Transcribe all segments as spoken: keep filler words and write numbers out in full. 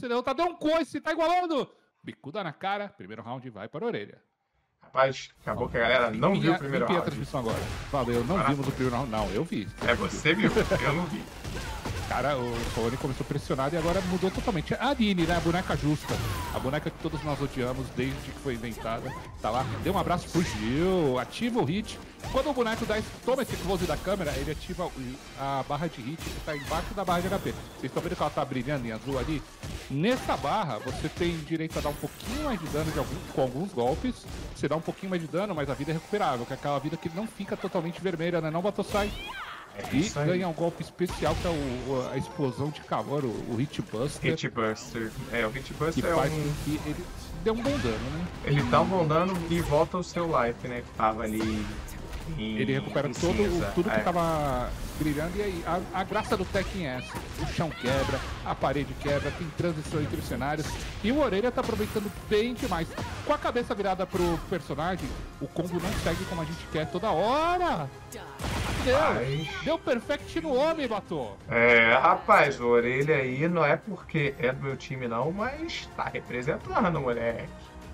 você derrotar, deu um coice, tá igualando. Bicuda na cara, primeiro round vai para a orelha. Rapaz, acabou que a galera não viu o primeiro round. a transmissão agora. Valeu, não vimos o primeiro round. Não, eu vi. É, você viu, eu não vi. Cara, o Fone começou pressionado e agora mudou totalmente. A Aline, né? A boneca justa. A boneca que todos nós odiamos desde que foi inventada. Tá lá, deu um abraço, fugiu, ativa o hit. Quando o boneco dá esse, toma esse close da câmera, ele ativa a barra de hit que tá embaixo da barra de H P. Vocês estão vendo que ela tá brilhando em azul ali? Nessa barra, você tem direito a dar um pouquinho mais de dano de algum, com alguns golpes. Você dá um pouquinho mais de dano, mas a vida é recuperável, que é aquela vida que não fica totalmente vermelha, né? Não, Batossai? É e ganha um golpe especial que é o, a explosão de calor, o, o Hitbuster. Hitbuster. É, o Hitbuster que é faz um... que ele dê um bom dano, né? Ele dá um bom dano e volta o seu life, né? Que tava ali em, Ele recupera em todo, cinza. tudo que é. tava brilhando. E aí, a, a graça do Tekken é essa. O chão quebra, a parede quebra, tem transição entre os cenários. E o Orelha tá aproveitando bem demais. Com a cabeça virada pro personagem, o combo não segue como a gente quer toda hora. Deu, Mas... deu perfect no homem, Batô. É, rapaz, o Orelha aí não é porque é do meu time não, mas tá representando, moleque.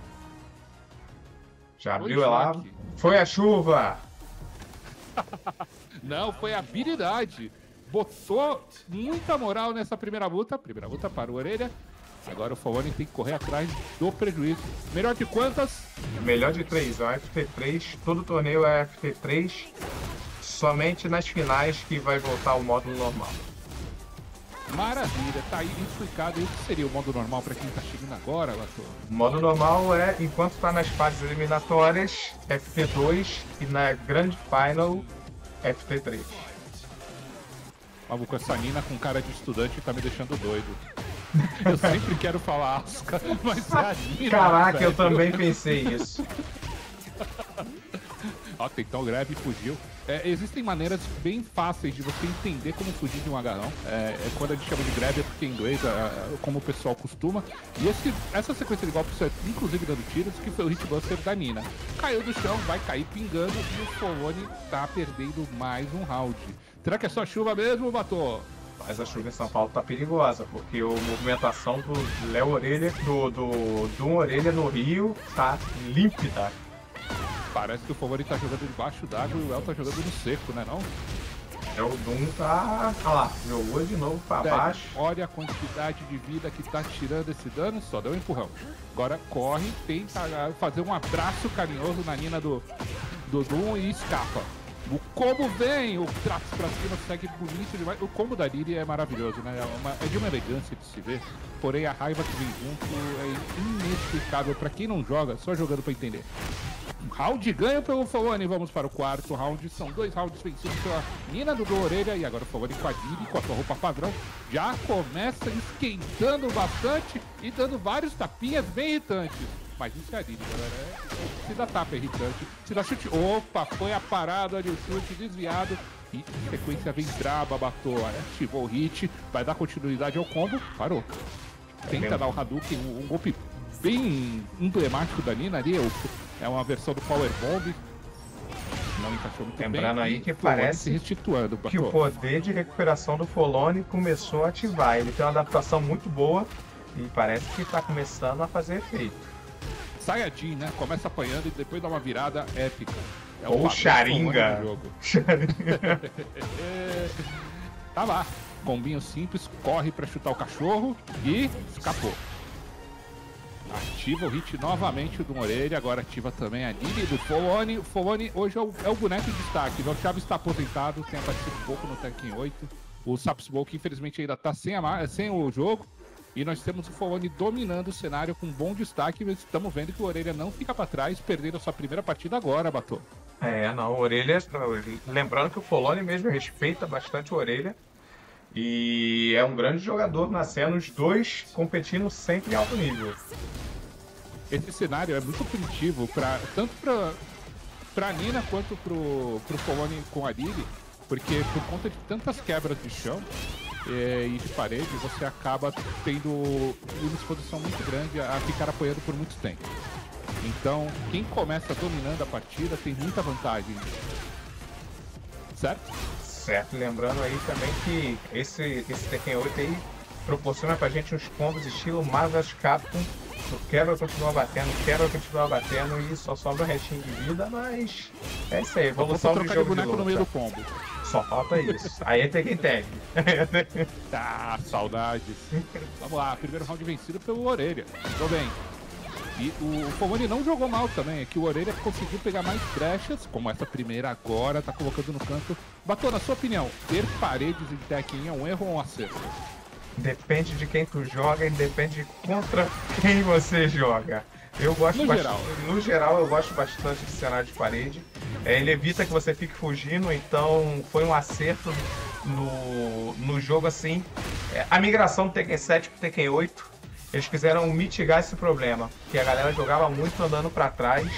Já abriu lá? Foi a chuva! Não, foi a habilidade. Botou muita moral nessa primeira luta. Primeira luta para o Orelha. Agora o Fawani tem que correr atrás do prejuízo. Melhor de quantas? Melhor de três, é o F T três. Todo torneio é F T três. Somente nas finais que vai voltar o módulo normal. Maravilha, tá aí explicado. E o que seria o modo normal para quem tá chegando agora, Bator? O modo normal é, enquanto tá nas fases eliminatórias, F T dois e na Grand Final, F T três. Maluco, essa Nina com cara de estudante tá me deixando doido. Eu sempre quero falar Asuka, mas é a Nina. Caraca, velho. eu também pensei isso. Ó, tentou grab e fugiu. É, existem maneiras bem fáceis de você entender como fugir de um agarrão. É, é quando a gente chama de grab é porque em inglês, é, é, como o pessoal costuma. E esse, essa sequência de golpes, é, inclusive dando tiros, que foi o hitbuster da Nina. Caiu do chão, vai cair pingando e o Folone tá perdendo mais um round. Será que é só chuva mesmo, Batô? Mas a chuva em São Paulo tá perigosa, porque a movimentação do Léo Orelha, do, do, do Orelha no Rio, tá límpida. Parece que o Fawani tá jogando debaixo d'água e o El tá jogando no seco, né não? É, o Doom tá... Olha lá, jogou de novo pra Deve, baixo. olha a quantidade de vida que tá tirando esse dano, só deu um empurrão. Agora corre, tenta fazer um abraço carinhoso na Nina do, do Doom e escapa. O combo vem, o traço pra cima segue bonito demais. O combo da Lily é maravilhoso, né? É, uma, é de uma elegância de se ver. Porém, a raiva que vem junto é inexplicável pra quem não joga, só jogando pra entender. Round ganho pelo Fawani, vamos para o quarto round. São dois rounds vencidos pela Nina do do Orelha e agora o Fawani com a Lily, com a sua roupa padrão. Já começa esquentando bastante e dando vários tapinhas bem irritantes. Mas isso é a Lily, galera. É... Se dá tapa é irritante. Se dá chute. Opa, foi a parada ali, o chute desviado. E em sequência vem braba, Batou. Ativou o hit, vai dar continuidade ao combo. Parou. Tenta dar o Hadouken, um, um golpe bem emblemático da Nina ali. É uma versão do Power Bomb. Não encaixou muito bem. Lembrando aí que parece se restituindo, Batou. que o poder de recuperação do Folone começou a ativar. Ele tem uma adaptação muito boa e parece que está começando a fazer efeito. Saiyajin, né? Começa apanhando e depois dá uma virada épica. É Ou Sharinga. Sharinga. Tá lá. Combinho simples, corre pra chutar o cachorro e escapou. Ativa o hit novamente do Orelha, agora ativa também a Lily do Folone. O Folone hoje é o, é o boneco de destaque. O Chaves está aposentado, tem aparecido um pouco no Tekken oito. O Sapsmoke infelizmente ainda está sem, sem o jogo. E nós temos o Folone dominando o cenário com bom destaque, mas estamos vendo que o Orelha não fica para trás, perdendo a sua primeira partida agora, Batô. É, não, o Orelha... Lembrando que o Folone mesmo respeita bastante o Orelha. E é um grande jogador na cena, os dois competindo sempre em alto nível. Esse cenário é muito primitivo, pra, tanto para pra Nina quanto pro, pro Folone com a Lily, porque por conta de tantas quebras de chão é, e de parede, você acaba tendo uma exposição muito grande a ficar apoiando por muito tempo. Então, quem começa dominando a partida tem muita vantagem. Certo? Certo, lembrando aí também que esse, esse Tekken oito aí proporciona pra gente uns combos estilo Marvel's Capcom. O quebra continua batendo, quebra continua batendo e só sobra o restinho de vida, mas é isso aí, evolução do jogo de luta. No meio do combo. Só falta isso. Aí é Tekken Tag. Tá, saudades. Vamos lá, primeiro round vencido pelo Orelha. Tô bem. E o Fogoni não jogou mal também, é que o Orelha conseguiu pegar mais brechas, como essa primeira agora, tá colocando no canto. Batou, na sua opinião, ter paredes em Tekken é um erro ou um acerto? Depende de quem tu joga e depende contra quem você joga. Eu gosto no bastante, geral. no geral eu gosto bastante de cenário de parede. É, ele evita que você fique fugindo, então foi um acerto no, no jogo assim. É, a migração do Tekken sete pro Tekken oito, eles quiseram mitigar esse problema, que a galera jogava muito andando para trás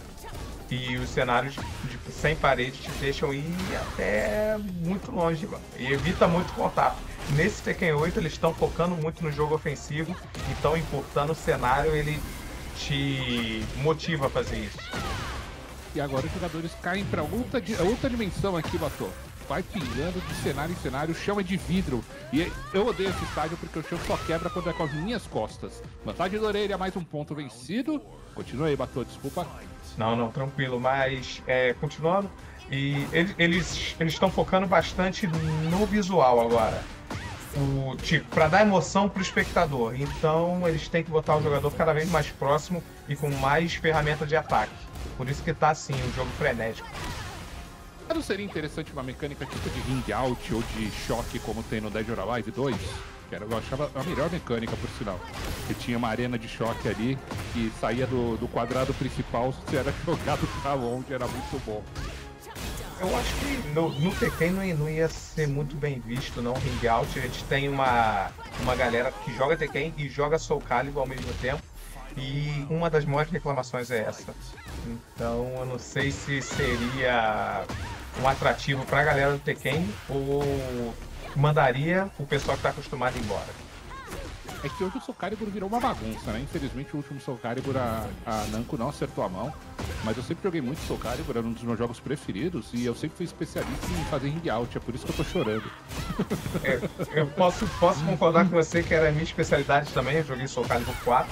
e os cenários de, de, sem parede te deixam ir até muito longe, mano, e evita muito contato. Nesse Tekken oito eles estão focando muito no jogo ofensivo, então encurtando o cenário ele te motiva a fazer isso. E agora os jogadores caem para outra, outra dimensão aqui, Batô. Vai pingando de cenário em cenário, o chão é de vidro. E eu odeio esse estádio porque o chão só quebra quando é com as minhas costas. Vantagem da Orelha, mais um ponto vencido. Continua aí, Batô, desculpa. Não, não, tranquilo, mas é, continuando. E eles eles estão focando bastante no visual agora. O, tipo, para dar emoção pro espectador. Então eles têm que botar o jogador cada vez mais próximo e com mais ferramenta de ataque. Por isso que tá assim, o jogo frenético. Não seria interessante uma mecânica tipo de ring out ou de choque como tem no Dead or Alive dois? Que era, eu achava a melhor mecânica, por sinal. Que tinha uma arena de choque ali que saía do, do quadrado principal, se era jogado pra longe, era muito bom. Eu acho que no, no Tekken não ia, não ia ser muito bem visto, não, ring out. A gente tem uma, uma galera que joga Tekken e joga Soul Calibur ao mesmo tempo. E uma das maiores reclamações é essa. Então eu não sei se seria um atrativo pra galera do Tekken ou mandaria o pessoal que tá acostumado a ir embora. É que hoje o Soul Calibur virou uma bagunça, né? Infelizmente o último Soul Calibur a, a Namco não acertou a mão. Mas eu sempre joguei muito Soul Calibur, era um dos meus jogos preferidos. E eu sempre fui especialista em fazer ring out, é por isso que eu tô chorando. É, eu posso, posso concordar com você que era a minha especialidade também, eu joguei Soul Calibur quatro.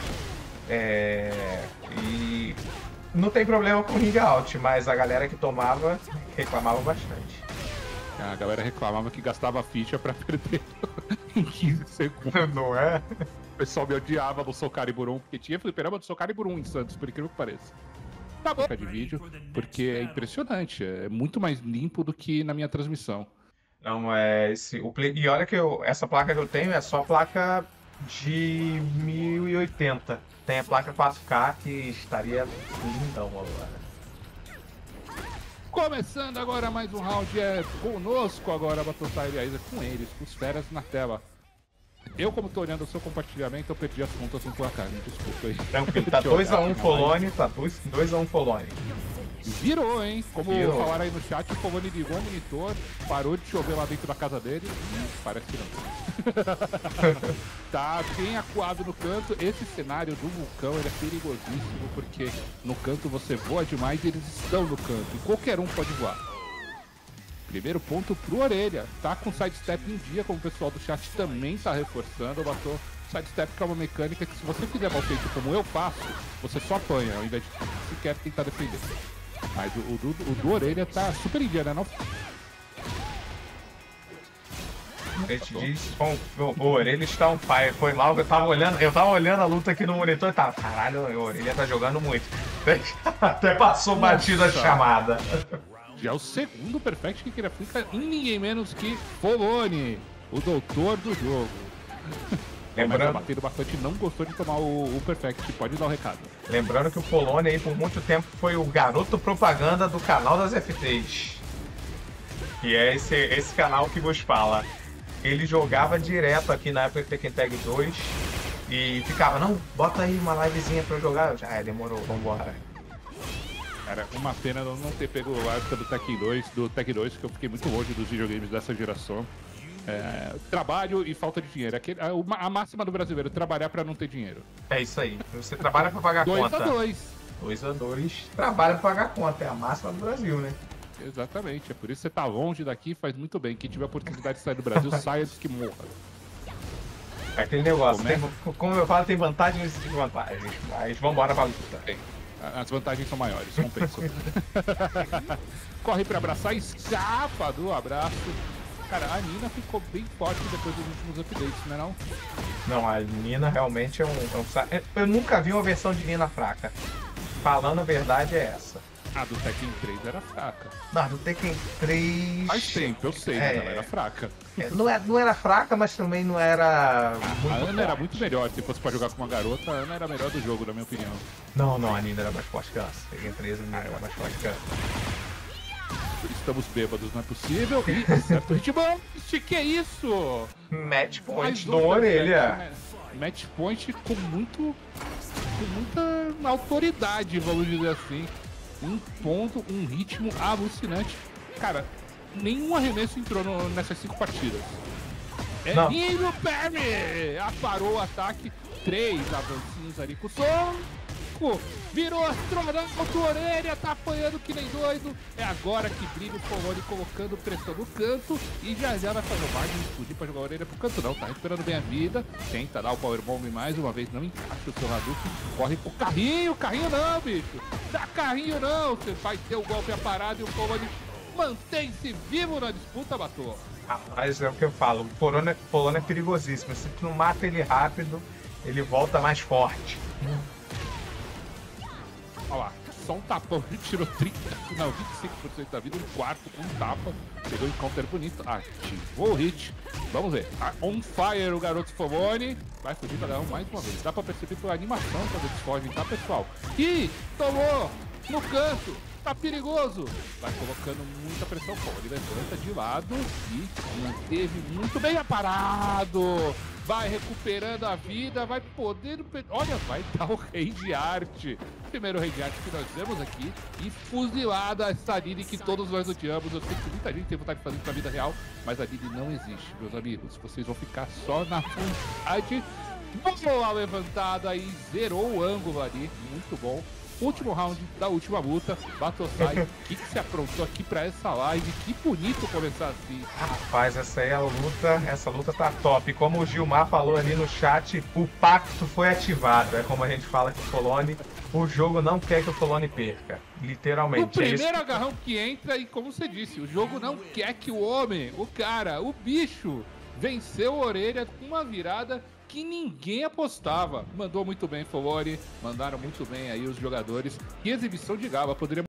É, e não tem problema com ring out, mas a galera que tomava reclamava bastante. A galera reclamava que gastava ficha pra perder em quinze segundos. Não é? O pessoal me odiava no Soul Calibur um, porque tinha fliperama do Soul Calibur um em Santos, por incrível que pareça. Tá bom de vídeo, porque é impressionante, é muito mais limpo do que na minha transmissão. Não, é esse, o play, e olha que eu, essa placa que eu tenho é só placa de mil e oitenta. Tem a placa quatro K que estaria lindão agora. Começando agora mais um round, é conosco agora, Battlestar, aliás, é com eles, com os feras na tela. Eu, como tô olhando o seu compartilhamento, eu perdi as contas no placar, me desculpa aí. Tranquilo, tá dois a um Polônia, tá dois a um Polônia. Virou, hein? Como Virou. falaram aí no chat, o Polônia ligou o monitor, parou de chover lá dentro da casa dele. Hum, parece que não. Tá bem acuado no canto. Esse cenário do vulcão ele é perigosíssimo, porque no canto você voa demais e eles estão no canto. E qualquer um pode voar. Primeiro ponto pro Orelha. Tá com sidestep em dia, como o pessoal do chat também tá reforçando. Batou sidestep, que é uma mecânica que se você fizer mal feito como eu faço, você só apanha, ao invés de sequer tentar defender. Mas o, o, do, o do Orelha tá super em dia, né? Não... A gente diz, o, o Orelha está um pai. Foi lá, eu tava olhando, eu tava olhando a luta aqui no monitor e tava, caralho, o Orelha tá jogando muito. Até passou batida de chamada. Já é o segundo Perfect que ele aplica em ninguém menos que Polônia, o doutor do jogo. Lembrando, mas batendo bastante, não gostou de tomar o, o Perfect, pode dar o recado. Lembrando que o Polônia aí por muito tempo foi o garoto propaganda do canal das F Ts. E é esse, esse canal que vos fala. Ele jogava direto aqui na época do Tekken Tag dois e ficava, não, bota aí uma livezinha pra eu jogar. Eu já, é, demorou, vambora. Cara, uma pena eu não ter pego a época do Tekken dois, do Tekken dois, que eu fiquei muito longe dos videogames dessa geração. É, trabalho e falta de dinheiro. Aquele, a, a máxima do brasileiro, trabalhar pra não ter dinheiro. É isso aí. Você trabalha pra pagar dois conta. dois a dois. dois a dois. Trabalha pra pagar conta. É a máxima do Brasil, né? Exatamente. É por isso que você tá longe daqui, faz muito bem. Quem tiver a oportunidade de sair do Brasil, saia antes que morra. Aquele negócio, Começa- tem- como eu falo, tem vantagens e desvantagens. Mas vambora pra luta. Tem. As vantagens são maiores, compensa. Corre pra abraçar, escapa do abraço. Cara, a Nina ficou bem forte depois dos últimos updates, né não? Não, a Nina realmente é um, é um sa- eu nunca vi uma versão de Nina fraca. Falando a verdade, é essa. A do Tekken três era fraca. Não, do Tekken três... Faz tempo, eu sei, É. mas ela era fraca. É, não, é- não era fraca, mas também não era muito A Ana era forte. muito melhor. Se fosse pra jogar com uma garota, a Ana era a melhor do jogo, na minha opinião. Não, não, a Nina era mais forte que ela. Tekken três, a Nina era mais forte que ela. Estamos bêbados, não é possível. E certo ritmo. Que é isso? Match point Mais do um Orelha. match, match point com muito. com muita autoridade, vamos dizer assim. Um ponto, um ritmo alucinante. Cara, nenhum arremesso entrou no- nessas cinco partidas. É Não. lindo, Perry! Aparou o ataque. Três avancinhos ali com o soco. Virou astronauta, orelha, tá apanhando que nem doido. É agora que brilha o Poloni colocando pressão no canto. E já já vai fazer o Margin explodir pra jogar a orelha pro canto, não. Tá recuperando bem a vida. Tenta dar o Powerbomb mais uma vez, não encaixa o seu Hadouken. Corre pro carrinho, carrinho não, bicho. Dá carrinho não. Você vai ter o golpe a parada e o Poloni mantém-se vivo na disputa, Bator. Mas é o que eu falo, o Polônia é, Polônia é perigosíssimo. Se tu não mata ele rápido, ele volta mais forte. Olha lá, só um tapão, ele tirou trinta, não, vinte e cinco por cento da vida, um quarto com um tapa, pegou um counter bonito, ativou o hit, vamos ver, tá on fire o garoto Poloni, vai fugir pra ganhar mais uma vez, dá pra perceber pela animação quando eles fogem, tá pessoal? Ih, tomou no canto, tá perigoso, vai colocando muita pressão, pô, ele levanta de lado e manteve muito bem aparado. Vai recuperando a vida, vai podendo... Olha, vai dar o rei de arte. Primeiro rei de arte que nós vemos aqui. E fuzilada essa Lili que todos nós odiamos. Eu sei que muita gente tem vontade de fazer isso na vida real, mas a Lili não existe, meus amigos. Vocês vão ficar só na vontade. Boa levantada e zerou o ângulo ali. Muito bom. Último round da última luta. Batosai, o que, que se aprontou aqui pra essa live? Que bonito começar assim. Rapaz, essa aí é a luta, essa luta tá top. Como o Gilmar falou ali no chat, o pacto foi ativado. É como a gente fala que o Poloni, o jogo não quer que o Poloni perca. O Literalmente. é isso. primeiro agarrão que entra e como você disse, o jogo não quer que o homem, o cara, o bicho, venceu a orelha com uma virada que ninguém apostava. Mandou muito bem, Poloni, mandaram muito bem aí os jogadores. Que exibição de Gaba, poderia